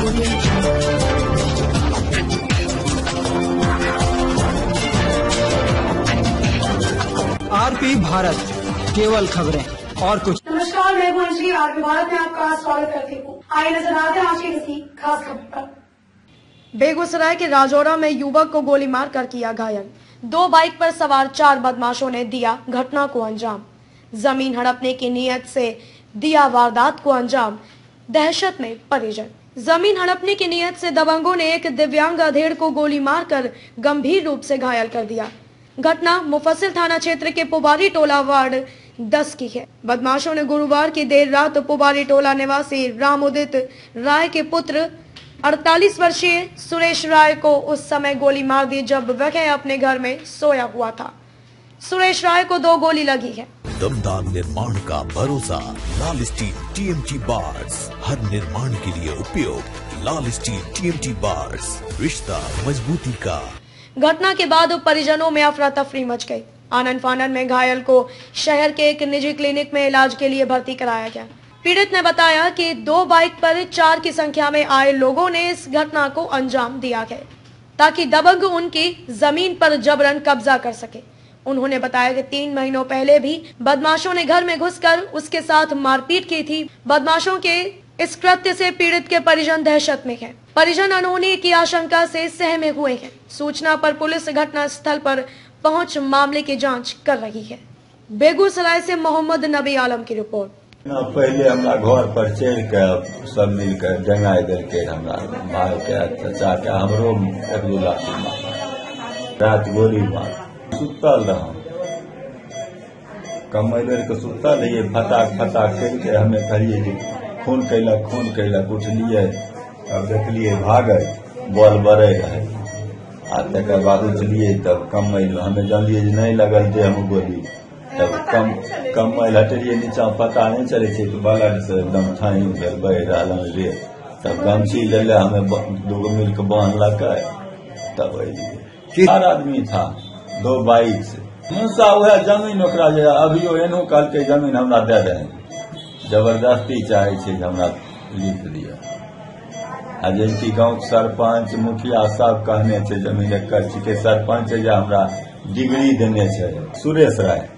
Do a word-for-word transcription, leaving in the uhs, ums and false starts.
RP Bharat, केवल खबरें और कुछ। नमस्कार, मैं हूं अंजलि। आरपी भारत में आपका स्वागत करती हूँ। आइए नजर आते हैं आज की किसी खास खबर पर। बेगूसराय के राजौरा में युवक को गोली मारकर किया घायल। दो बाइक पर सवार चार बदमाशों ने दिया घटना को अंजाम। जमीन हड़पने की नीयत से दिया वारदात को अंजाम। दहशत में परिजन। जमीन हड़पने की नीयत से दबंगों ने एक दिव्यांग अधेड़ को गोली मारकर गंभीर रूप से घायल कर दिया। घटना मुफस्सिल थाना क्षेत्र के पुबारी टोला वार्ड दस की है। बदमाशों ने गुरुवार की देर रात पुबारी टोला निवासी रामोदित राय के पुत्र अड़तालीस वर्षीय सुरेश राय को उस समय गोली मार दी जब वह अपने घर में सोया हुआ था। सुरेश राय को दो गोली लगी है। दमदार निर्माण का भरोसा लाल स्टील टीएमटी बार्स, हर निर्माण के लिए उपयोग। लाल स्टील टीएमटी बार्स, रिश्ता मजबूती का। घटना के बाद परिजनों में अफरा तफरी मच गई। आनन फानन में घायल को शहर के एक निजी क्लिनिक में इलाज के लिए भर्ती कराया गया। पीड़ित ने बताया कि दो बाइक पर चार की संख्या में आए लोगों ने इस घटना को अंजाम दिया है ताकि दबंग उनकी जमीन पर जबरन कब्जा कर सके। उन्होंने बताया कि तीन महीनों पहले भी बदमाशों ने घर में घुसकर उसके साथ मारपीट की थी। बदमाशों के इस कृत्य से पीड़ित के परिजन दहशत में हैं। परिजन अनहोनी की आशंका से सहमे हुए हैं। सूचना पर पुलिस घटना स्थल पर पहुंच मामले की जांच कर रही है। बेगूसराय से मोहम्मद नबी आलम की रिपोर्ट। पहले हमरा घर पर चढ़ के सब मिलकर जंगाई दिल के हमरा मार के चचा के हमरो एक दू लाख रात गोली मार सुतल रहा कमल के सुतल रहिए फटाक फटाक करके हमें करिए जी खून कैलक खून कैलक उठलिए। अब देखलिए भागल बॉल बढ़े रहे आ तक बाद उठलिए तब कमल हमें जानलिए नहीं लगल दे हम गोली। तब कम कमल हटलिए नीचा पता नहीं चले तो बगल से एकदम ठाई गल बह रहा रे। तब गमछी ले ले हमें दूगो मिल के बांध लगा। तब चार आदमी था दो बाइक से मुंसा वह जमीन ओकरा जे अभियो एनो कल के जमीन हमरा दे रहे जबरदस्ती चाहे छे हमरा लिख दिया। आ जैसे गाँव सरपंच मुखिया सब कहने छे जमीन एक के सरपंच जे हमरा डिग्री देने छे सुरेश राय।